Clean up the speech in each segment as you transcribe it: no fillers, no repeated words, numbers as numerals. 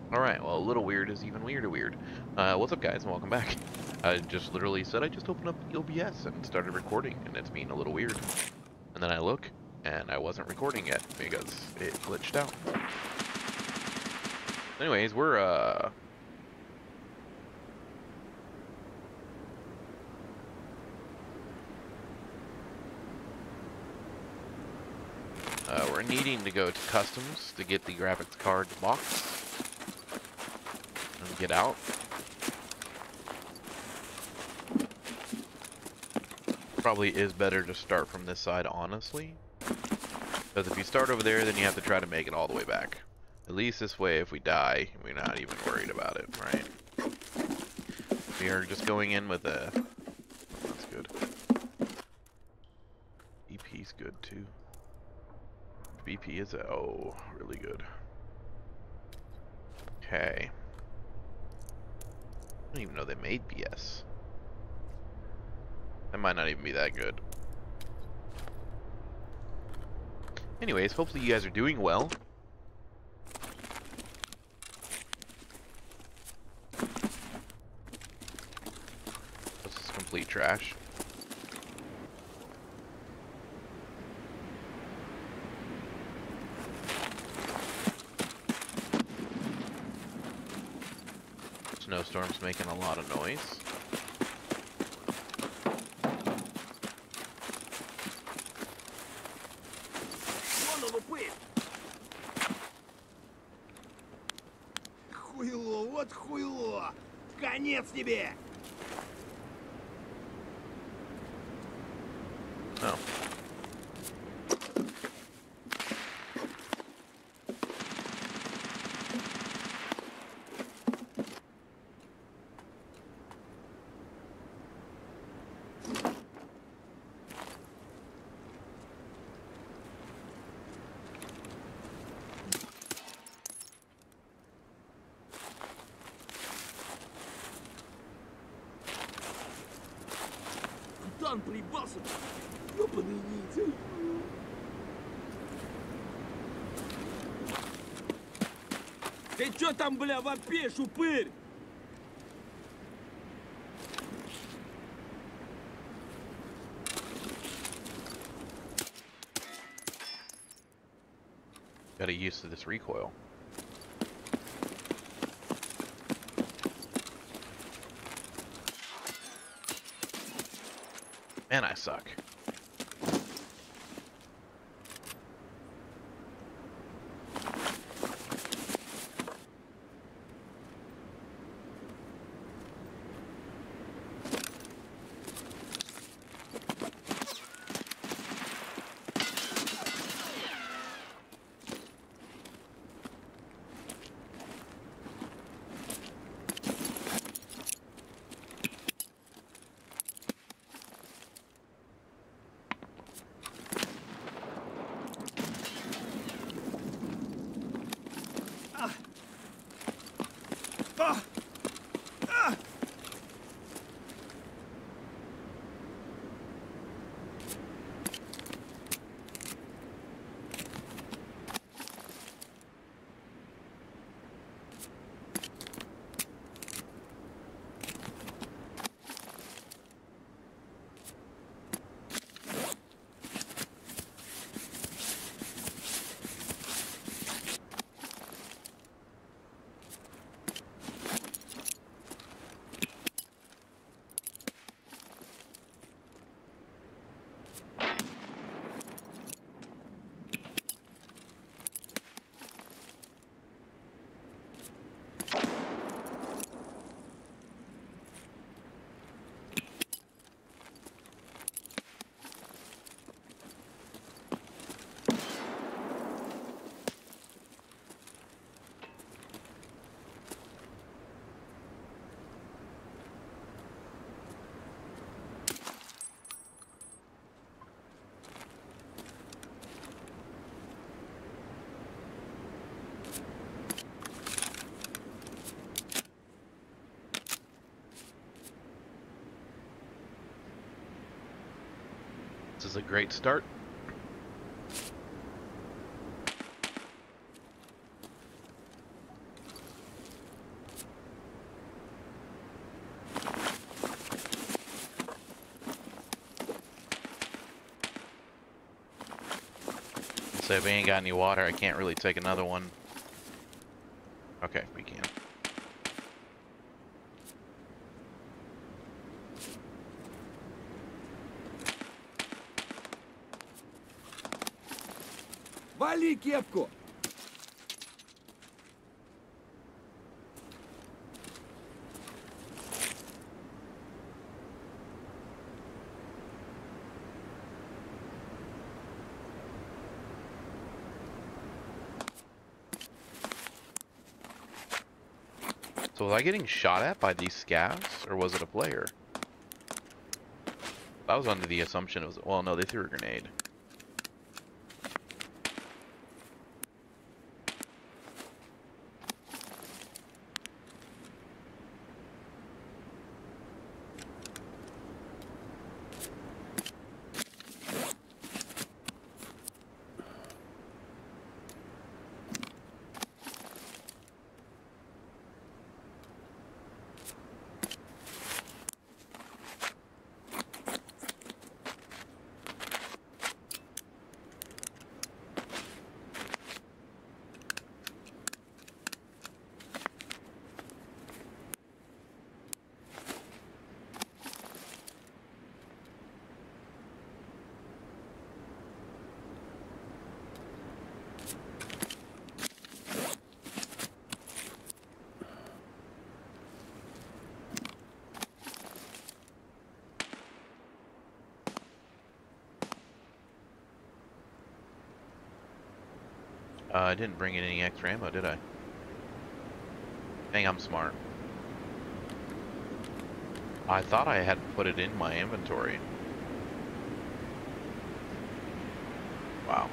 Alright, well, a little weird is even weirder weird. What's up, guys, and welcome back. I just literally said I just opened up OBS and started recording, and it's being a little weird. And then I look, and I wasn't recording yet, because it glitched out. Anyways, we're needing to go to customs to get the graphics card box and get out. Probably is better to start from this side, honestly, because if you start over there, then you have to try to make it all the way back. At least this way, if we die, we're not even worried about it, right? We are just going in with a... That's good. BP's good, too. BP is oh, really good. Okay. I don't even know they made BS. That might not even be that good. Anyways, hopefully you guys are doing well. This is complete trash. Snowstorm's making a lot of noise. Хуйло, вот хуйло! Конец тебе! Oh. Капитан приебался! Ёбаный ниндзя! Ты чё там, бля, вопишь, упырь? Gotta get used to this recoil. Man, I suck. This is a great start. So if we ain't got any water, I can't really take another one. Okay, we can. Вали кепку! So was I getting shot at by these scavs, or was it a player? I was under the assumption it was... Well, no, they threw a grenade. I didn't bring in any extra ammo, did I? Dang, I'm smart. I thought I had put it in my inventory. Wow.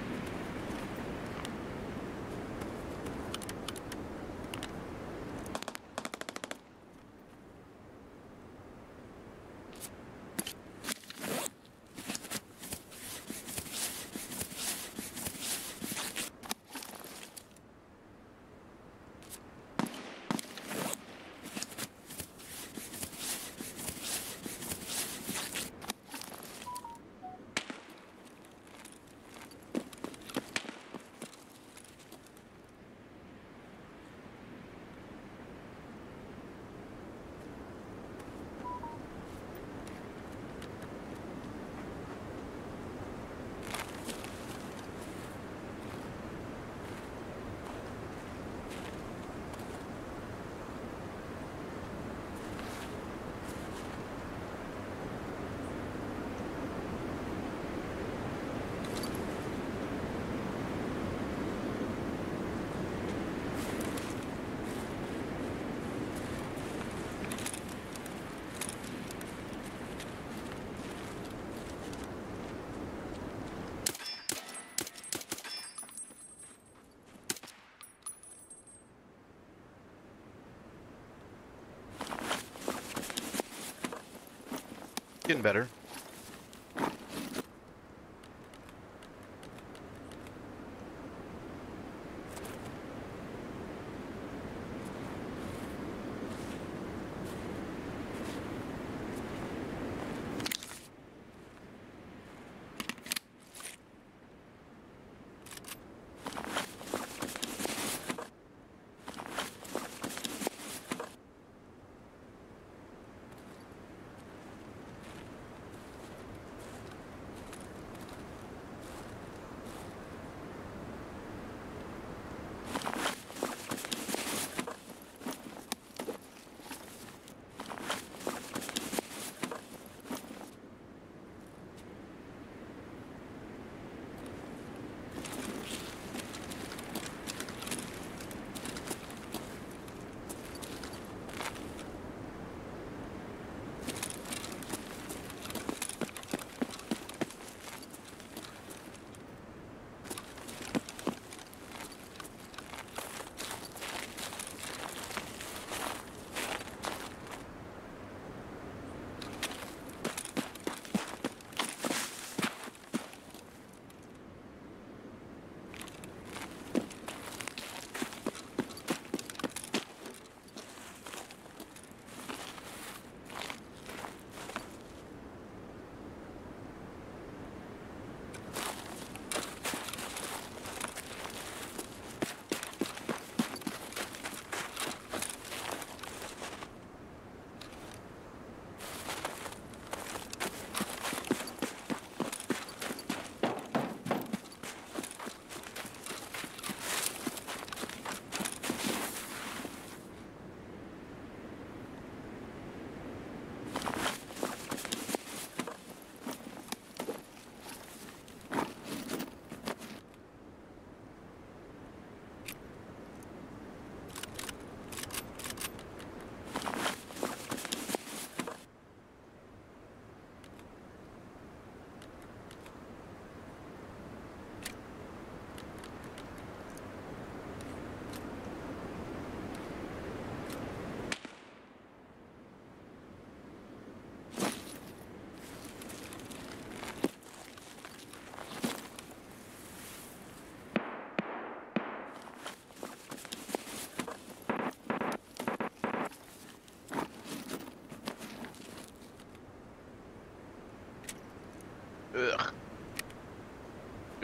Getting better.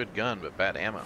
Good gun, but bad ammo.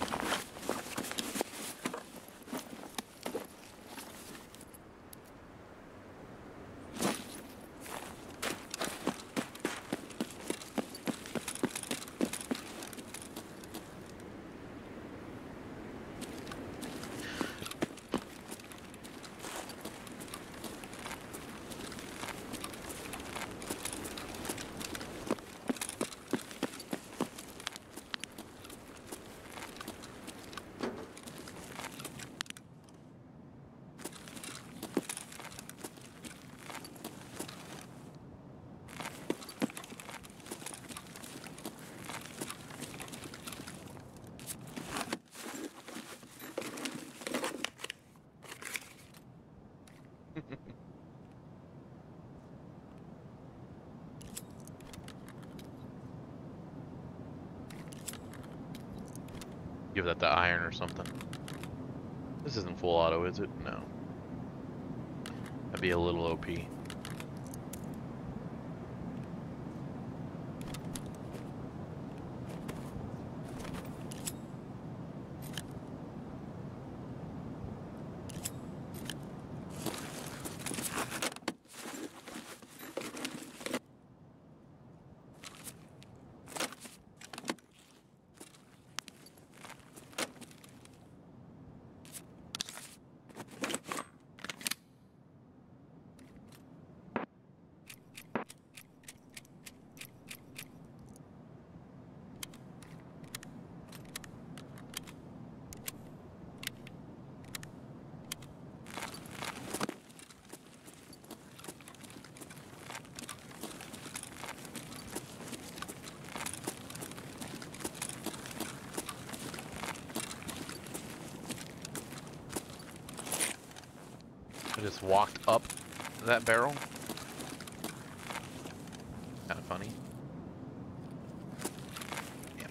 Give that to iron or something. This isn't full auto, is it? No. That'd be a little OP. I just walked up that barrel. Kind of funny. Damn.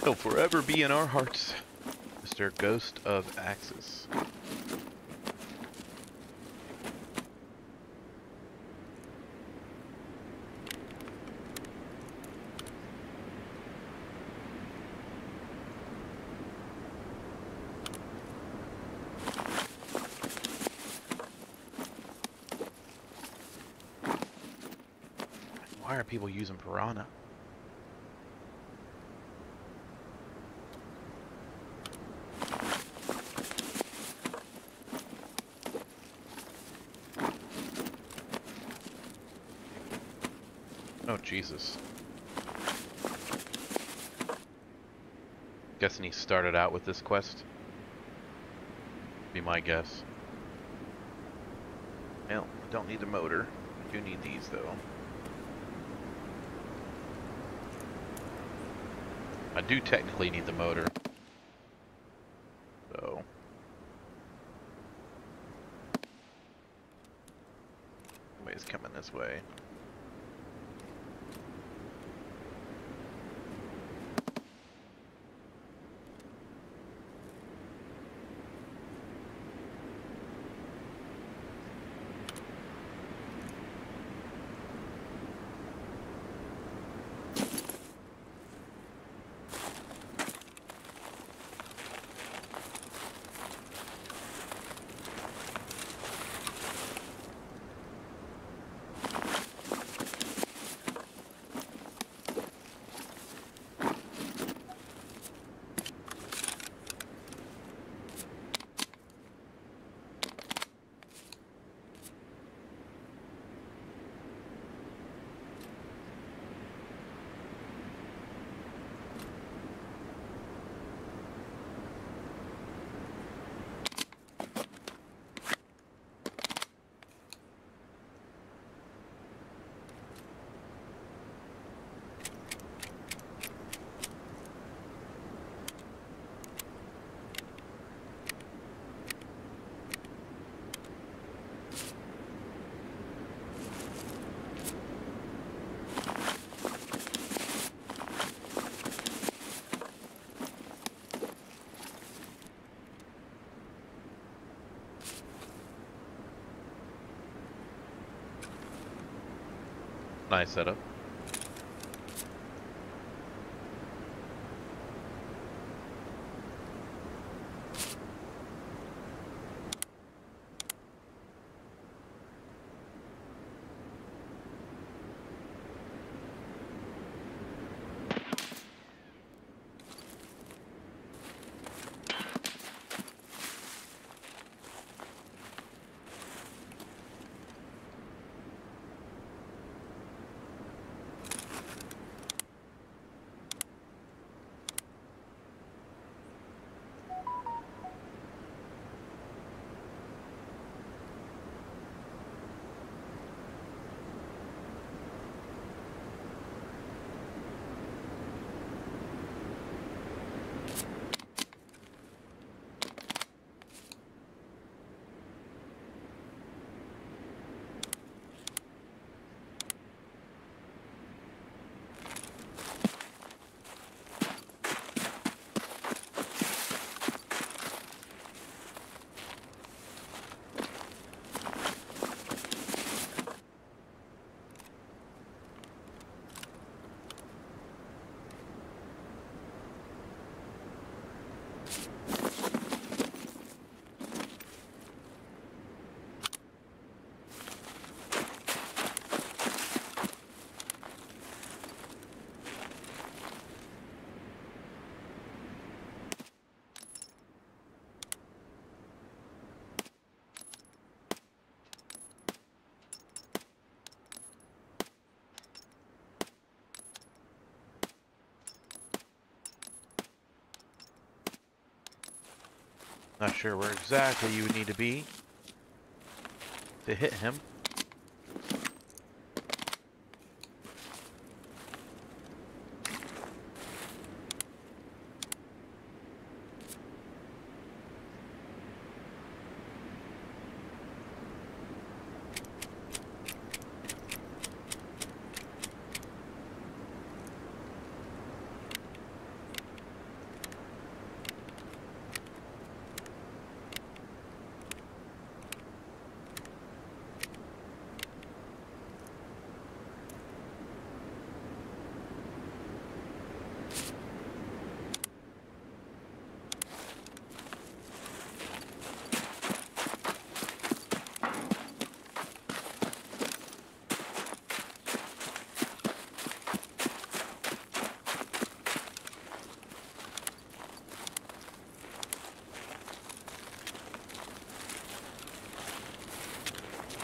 He'll forever be in our hearts, Mr. Ghost of Axis. Why are people using Piranha? Oh, Jesus. Guessing he started out with this quest. Be my guess. Well, I don't need the motor. I do need these, though. I do technically need the motor. So. Somebody's coming this way. Nice setup. Not sure where exactly you would need to be to hit him.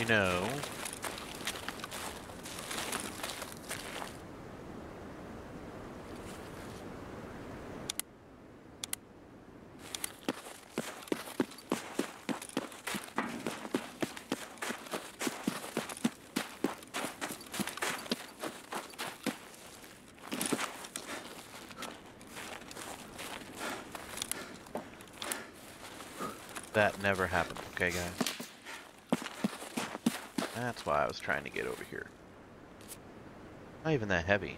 You know. That never happened, okay, guys? That's why I was trying to get over here. Not even that heavy.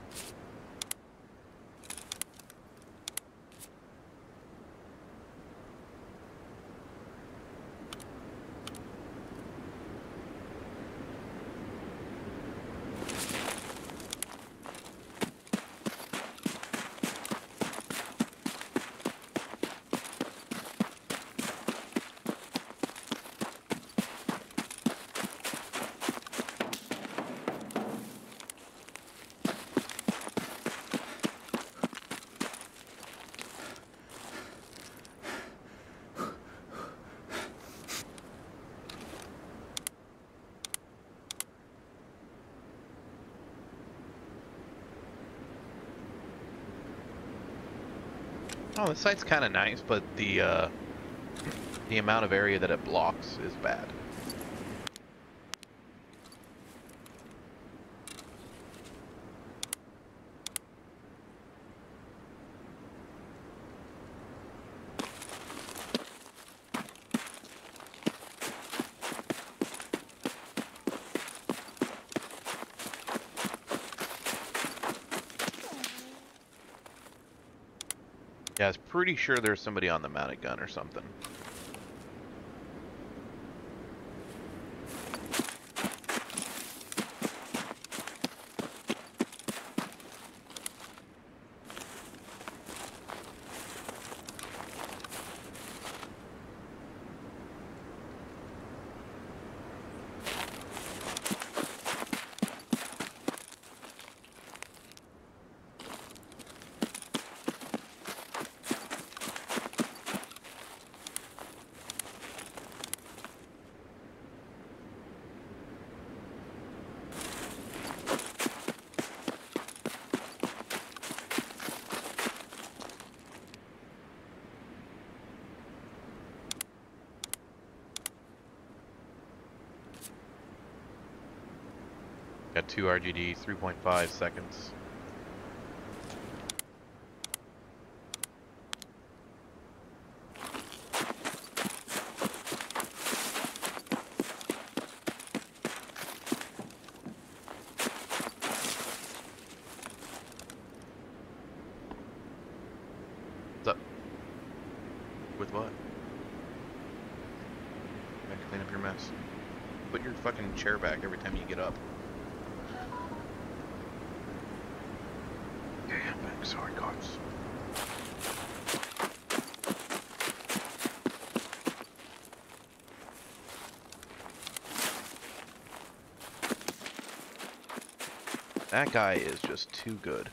Oh, the site's kind of nice, but the amount of area that it blocks is bad. Yeah, I was pretty sure there's somebody on the mounted gun or something. Got 2 RGDs, 3.5 seconds. What's up? With what? I have to clean up your mess. Put your fucking chair back every time you get up. Damn, back, sorry, cards. That guy is just too good.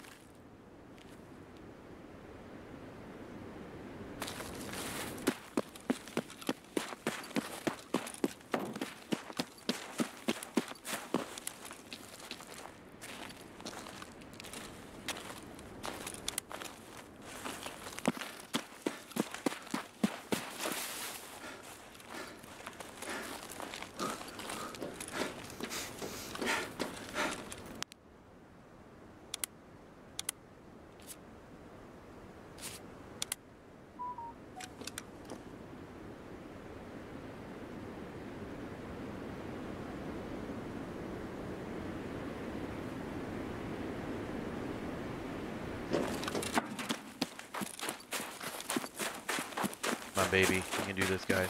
My baby, you can do this, guys.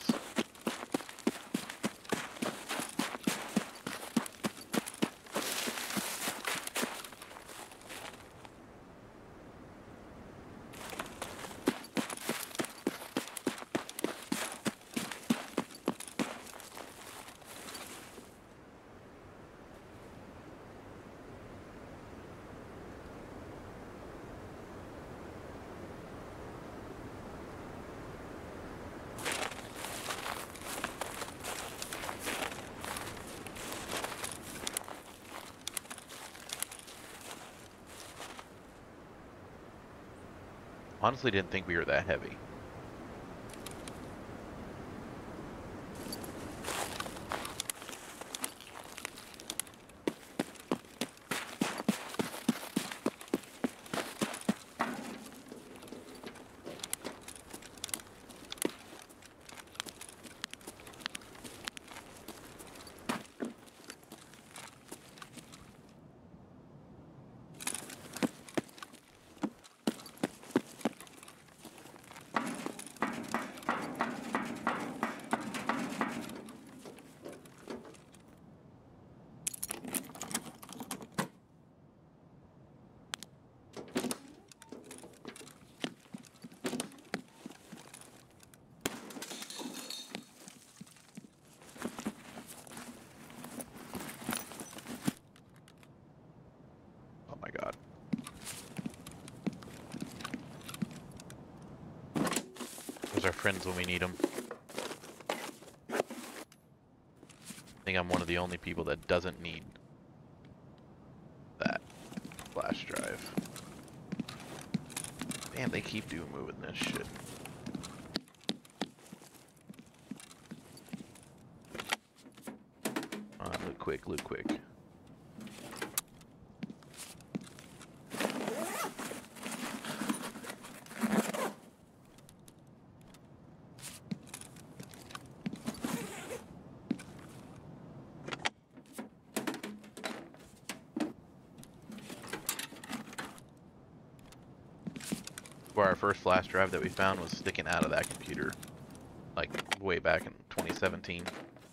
Honestly, didn't think we were that heavy. Oh my god. Those are friends when we need them. I think I'm one of the only people that doesn't need that flash drive. Man, they keep moving this shit. Loot quick, loot quick. Where our first flash drive that we found was sticking out of that computer, like way back in 2017.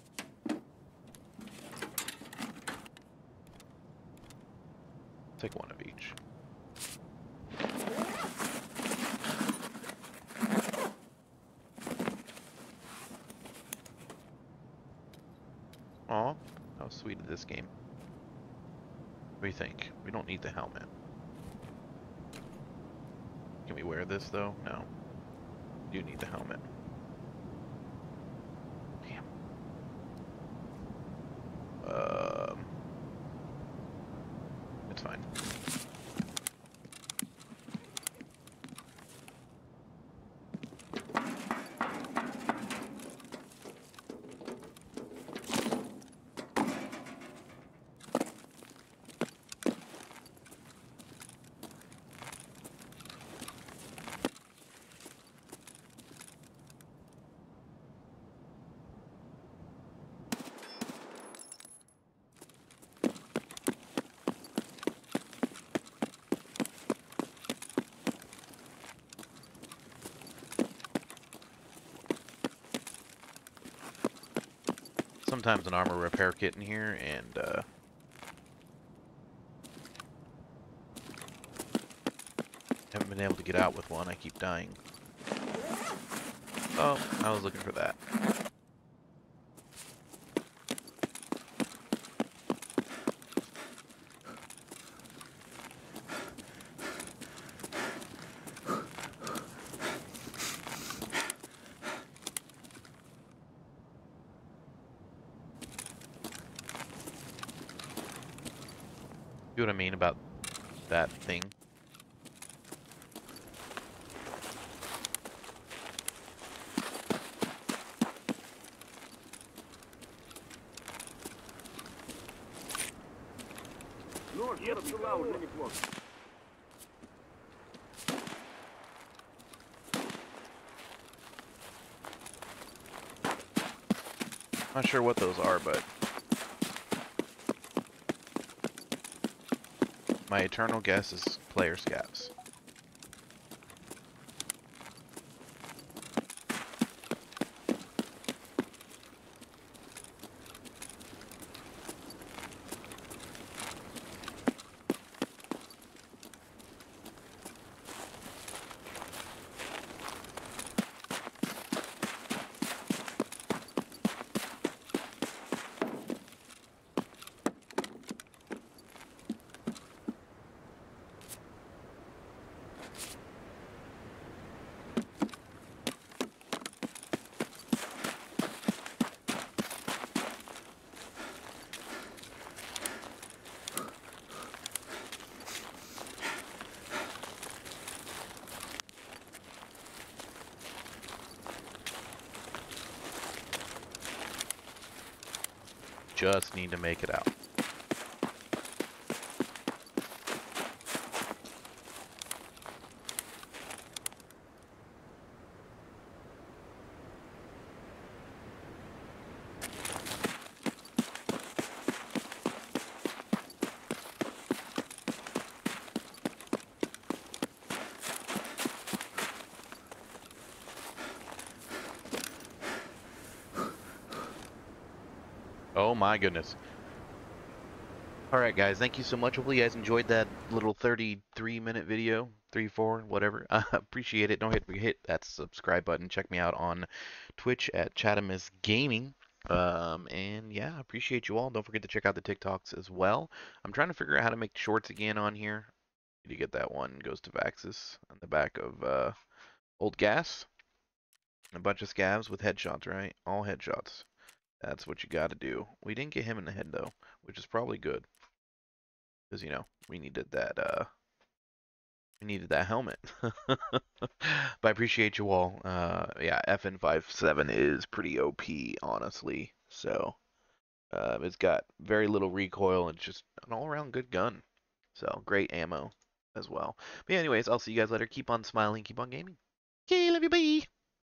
Take one of each. Aw, how sweet is this game? What do you think? We don't need the helmet. Can we wear this though? No. You need the helmet. Damn. It's fine. Sometimes an armor repair kit in here, and haven't been able to get out with one. I keep dying. Oh, I was looking for that. See what I mean about that thing? Not sure what those are, but my eternal guess is player scavs. just need to make it out. Oh my goodness. Alright guys, thank you so much. Hopefully you guys enjoyed that little 33-minute video. 3, 4, whatever. Appreciate it. Don't hit that subscribe button. Check me out on Twitch at Chatham is Gaming. And yeah, appreciate you all. Don't forget to check out the TikToks as well. I'm trying to figure out how to make shorts again on here. Need to get that one. Goes to Vaxis on the back of Old Gas. A bunch of scavs with headshots, right? All headshots. That's what you gotta do. We didn't get him in the head though, which is probably good. Because, you know, we needed that helmet. But I appreciate you all. Yeah, FN57 is pretty OP, honestly. So, it's got very little recoil and it's just an all-around good gun. So, great ammo as well. But yeah, anyways, I'll see you guys later. Keep on smiling, keep on gaming. Okay, love you, bye!